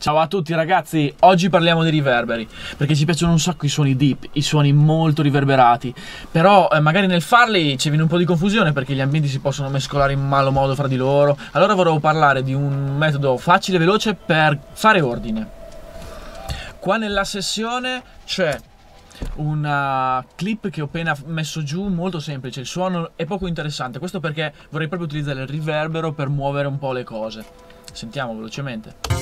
Ciao a tutti ragazzi, oggi parliamo di riverberi, perché ci piacciono un sacco i suoni deep, i suoni molto riverberati. Però magari nel farli ci viene un po' di confusione perché gli ambienti si possono mescolare in malo modo fra di loro. Allora volevo parlare di un metodo facile e veloce per fare ordine. Qua nella sessione c'è una clip che ho appena messo giù, molto semplice, il suono è poco interessante. Questo perché vorrei proprio utilizzare il riverbero per muovere un po' le cose. Sentiamo velocemente.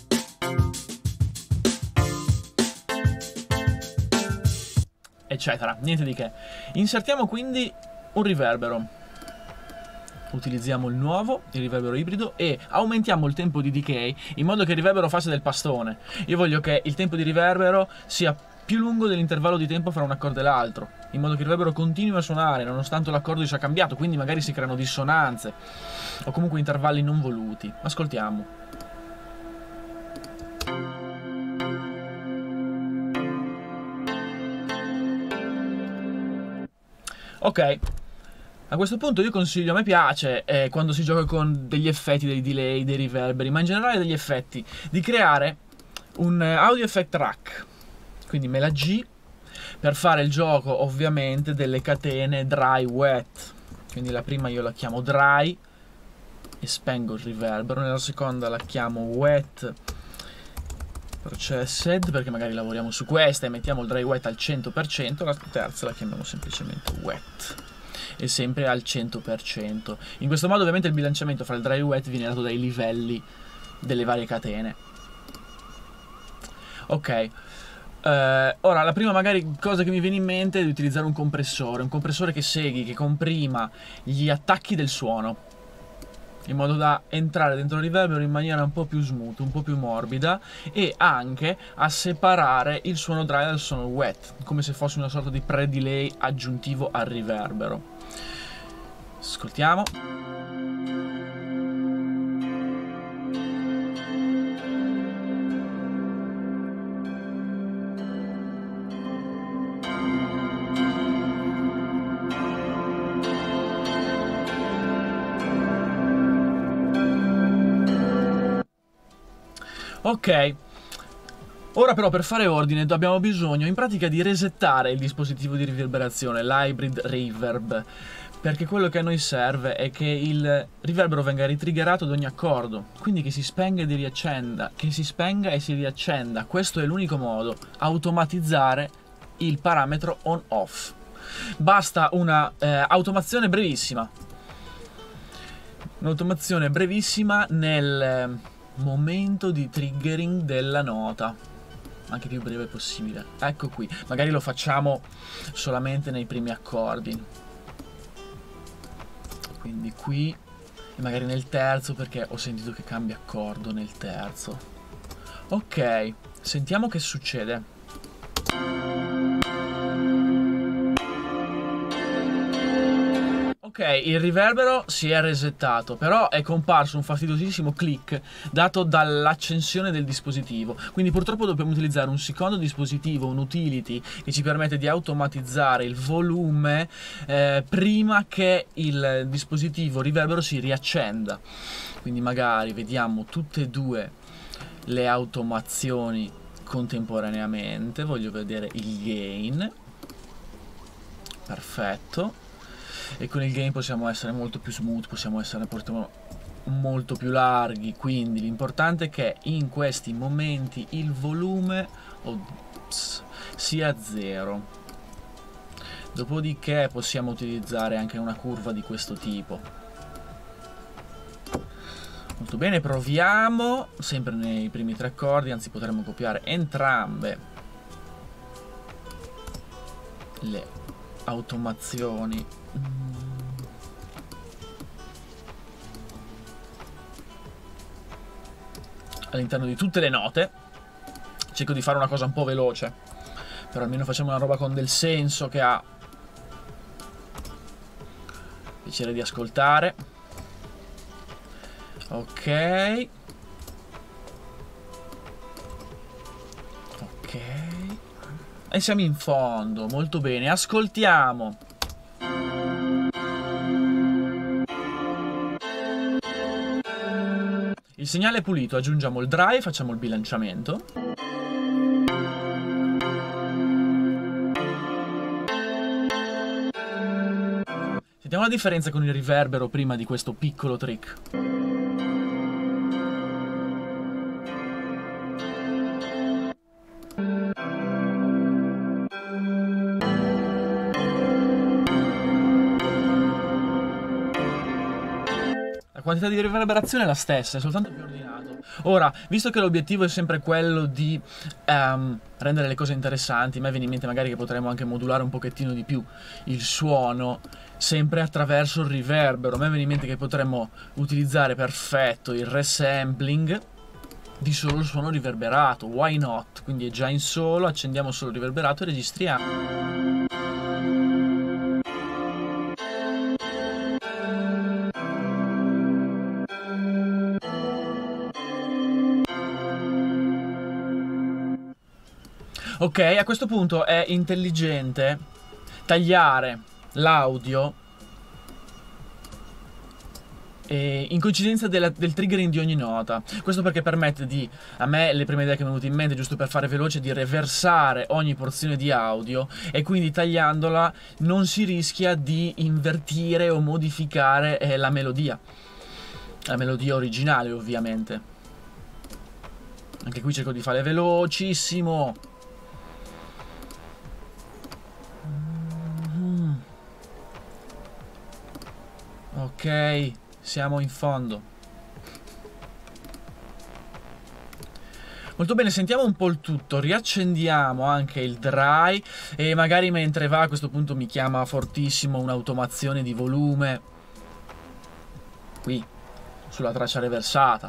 Eccetera, niente di che. Insertiamo quindi un riverbero. Utilizziamo il nuovo, il riverbero ibrido, e aumentiamo il tempo di decay in modo che il riverbero faccia del pastone. Io voglio che il tempo di riverbero sia più lungo dell'intervallo di tempo fra un accordo e l'altro, in modo che il riverbero continui a suonare nonostante l'accordo sia cambiato, quindi magari si creano dissonanze o comunque intervalli non voluti. Ascoltiamo. Ok, a questo punto io consiglio, a me piace quando si gioca con degli effetti, dei delay, dei riverberi, ma in generale degli effetti, di creare un audio effect track. Quindi me la G per fare il gioco ovviamente delle catene dry wet. Quindi la prima io la chiamo dry e spengo il riverbero, nella seconda la chiamo wet processed perché magari lavoriamo su questa e mettiamo il dry wet al 100%, la terza la chiamiamo semplicemente wet e sempre al 100%. In questo modo ovviamente il bilanciamento fra il dry e il wet viene dato dai livelli delle varie catene. Ok, ora la prima magari cosa che mi viene in mente è di utilizzare un compressore che segui, che comprima gli attacchi del suono in modo da entrare dentro il riverbero in maniera un po' più smooth, un po' più morbida, e anche a separare il suono dry dal suono wet, come se fosse una sorta di pre-delay aggiuntivo al riverbero. Ascoltiamo. Ok, ora però per fare ordine abbiamo bisogno in pratica di resettare il dispositivo di riverberazione, l'hybrid reverb, perché quello che a noi serve è che il riverbero venga ritriggerato ad ogni accordo, quindi che si spenga e si riaccenda, che si spenga e si riaccenda. Questo è l'unico modo, automatizzare il parametro on-off. Basta una automazione brevissima, nel momento di triggering della nota, anche più breve possibile. Ecco qui, magari lo facciamo solamente nei primi accordi, quindi qui e magari nel terzo, perché ho sentito che cambia accordo nel terzo. Ok, sentiamo che succede. Ok, il riverbero si è resettato, però è comparso un fastidiosissimo click dato dall'accensione del dispositivo. Quindi purtroppo dobbiamo utilizzare un secondo dispositivo, un utility, che ci permette di automatizzare il volume prima che il dispositivo riverbero si riaccenda. Quindi magari vediamo tutte e due le automazioni contemporaneamente. Voglio vedere il gain. Perfetto. E con il gain possiamo essere molto più smooth, possiamo essere molto più larghi, quindi l'importante è che in questi momenti il volume sia 0. Dopodiché possiamo utilizzare anche una curva di questo tipo. Molto bene, proviamo sempre nei primi tre accordi, anzi potremmo copiare entrambe le automazioni. All'interno di tutte le note. Cerco di fare una cosa un po' veloce, però almeno facciamo una roba con del senso, che ha piacere di ascoltare. Ok, ok, e siamo in fondo. Molto bene, ascoltiamo. Il segnale è pulito, aggiungiamo il dry, facciamo il bilanciamento. Sentiamo la differenza con il riverbero prima di questo piccolo trick. La quantità di riverberazione è la stessa, è soltanto più ordinato. Ora, visto che l'obiettivo è sempre quello di rendere le cose interessanti, a me viene in mente magari che potremmo anche modulare un pochettino di più il suono, sempre attraverso il riverbero. A me viene in mente che potremmo utilizzare perfetto il resampling di solo il suono riverberato, why not? Quindi è già in solo, accendiamo solo il riverberato e registriamo. Ok, a questo punto è intelligente tagliare l'audio in coincidenza del triggering di ogni nota. Questo perché permette di, a me le prime idee che mi sono venute in mente, giusto per fare veloce, di reversare ogni porzione di audio, e quindi tagliandola non si rischia di invertire o modificare la melodia originale, ovviamente. Anche qui cerco di fare velocissimo. Ok, siamo in fondo. Molto bene, sentiamo un po' il tutto, riaccendiamo anche il dry e magari mentre va, a questo punto mi chiama fortissimo un'automazione di volume qui sulla traccia reversata.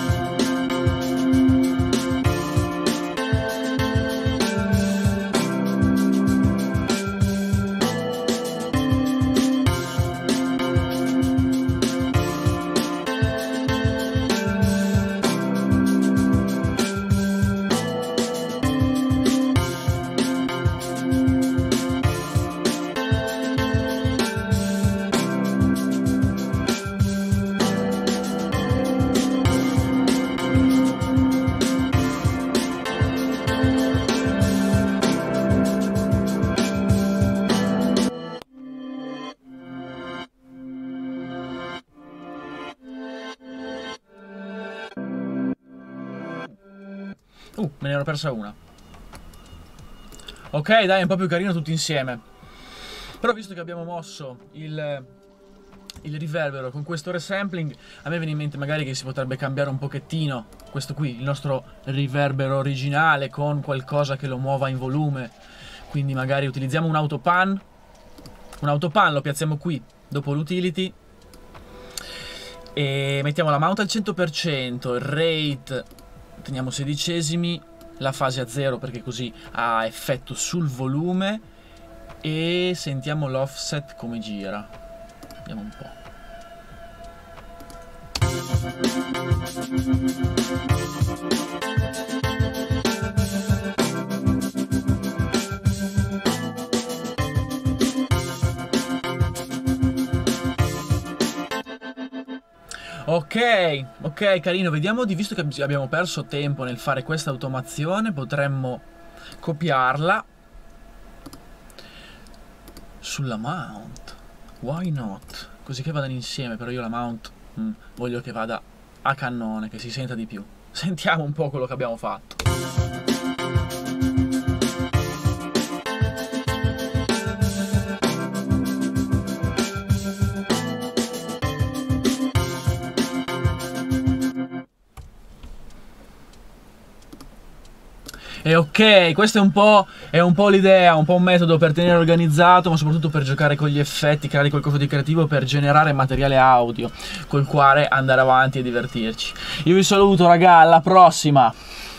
Me ne ero persa una. Ok, dai, è un po' più carino tutti insieme. Però visto che abbiamo mosso il riverbero con questo resampling, a me viene in mente magari che si potrebbe cambiare un pochettino questo qui, il nostro riverbero originale, con qualcosa che lo muova in volume. Quindi magari utilizziamo un autopan. Un autopan lo piazziamo qui dopo l'utility e mettiamo la mount al 100%, il rate teniamo 16esimi, la fase a 0 perché così ha effetto sul volume, e sentiamo l'offset come gira. Vediamo un po'. Ok, carino, vediamo di, visto che abbiamo perso tempo nel fare questa automazione, potremmo copiarla sulla mount. Why not? Così che vadano insieme, però io la mount voglio che vada a cannone, che si senta di più. Sentiamo un po' quello che abbiamo fatto. E ok, questa è un po' l'idea, un po' un metodo per tenere organizzato, ma soprattutto per giocare con gli effetti, creare qualcosa di creativo per generare materiale audio col quale andare avanti e divertirci. Io vi saluto, raga, alla prossima!